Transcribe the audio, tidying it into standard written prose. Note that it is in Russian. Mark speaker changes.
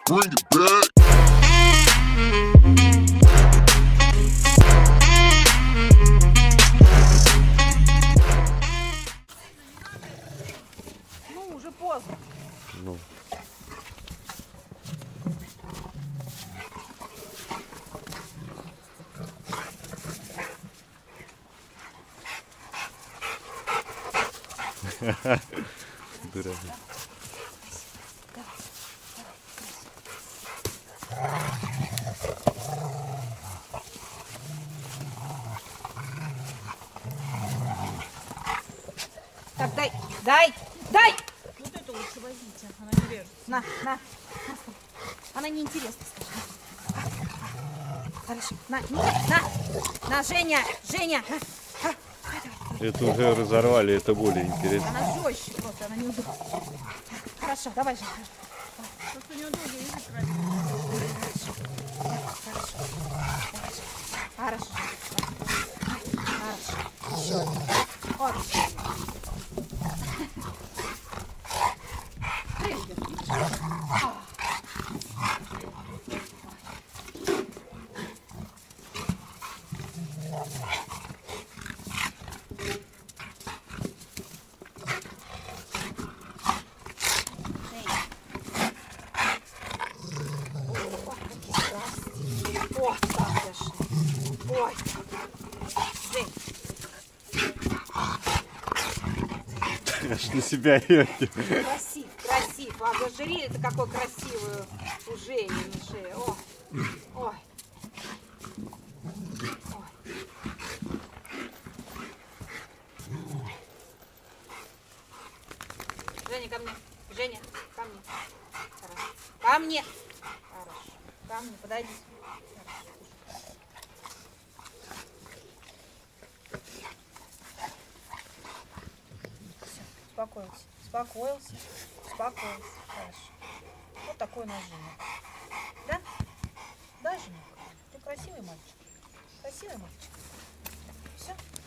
Speaker 1: Bring it back.
Speaker 2: Ну, уже поздно.
Speaker 3: Ну. Дурак.
Speaker 2: Так, дай!
Speaker 4: Вот это лучше возьмите, она не режет.
Speaker 2: На. Она неинтересна, скажи. Хорошо. На, Женя!
Speaker 3: Это уже разорвали, это более интересно.
Speaker 2: Она жестче просто, она неудобна. Хорошо, давай, Женя.
Speaker 4: Просто неудобно язык красить.
Speaker 2: Хорошо. Вот. О, так дошли. Ой. Жень.
Speaker 3: Аж на себя идете.
Speaker 2: Красив. А ожерелье-то какое красивое у Жени на шее. Ой. Женя, ко мне. Женя, ко мне. Хорошо. Ко мне. Хорошо. Ко мне, подойди. Все, успокоился. Хорошо. Вот такой наш Женя. Да? Да, Женя? Ты красивый мальчик. Все?